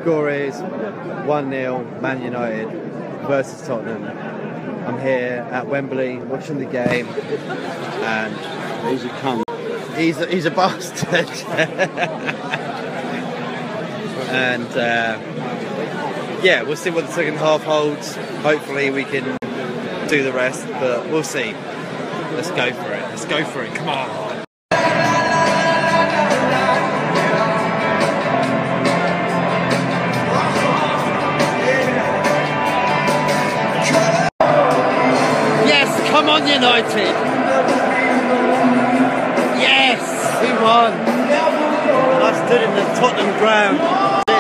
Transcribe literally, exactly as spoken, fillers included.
Score is one nil Man United versus Tottenham. I'm here at Wembley watching the game, and he's a cunt. He's a, he's a bastard. And uh, yeah, we'll see what the second half holds. Hopefully we can do the rest, but we'll see. Let's go for it. Let's go for it. Come on. Come on, United! Yes, we won! And I stood in the Tottenham ground.